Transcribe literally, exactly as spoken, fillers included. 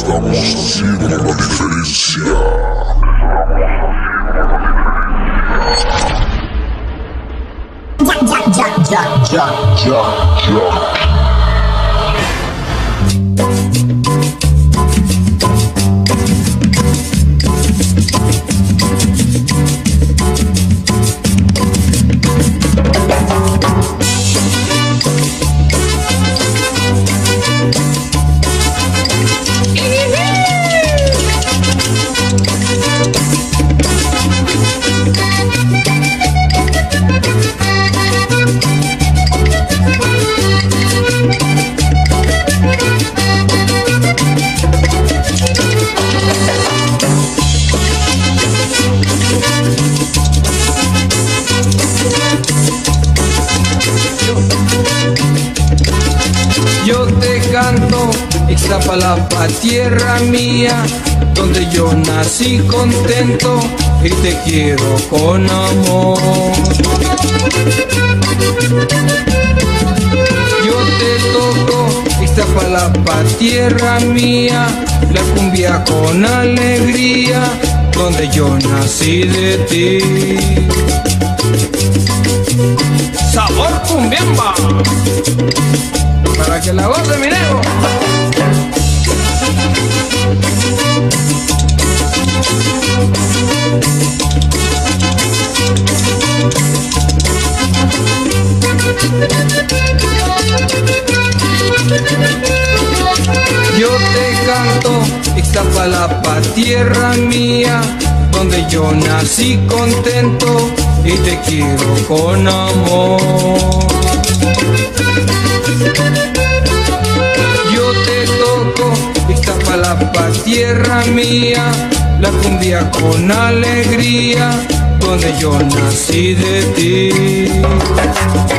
Estamos haciendo la diferencia. Ya, ya, ya, ya, ya, ya. Yo te canto Ixtapalapa, tierra mía, donde yo nací contento y te quiero con amor. Yo te toco Ixtapalapa, tierra mía, la cumbia con alegría, donde yo nací de ti. Sabor cumbiamba, para que la goce mi nego. Yo te canto Ixtapalapa, tierra mía, donde yo nací contento y te quiero con amor. Yo te toco Ixtapalapa, tierra mía, la cumbia con alegría, donde yo nací de ti.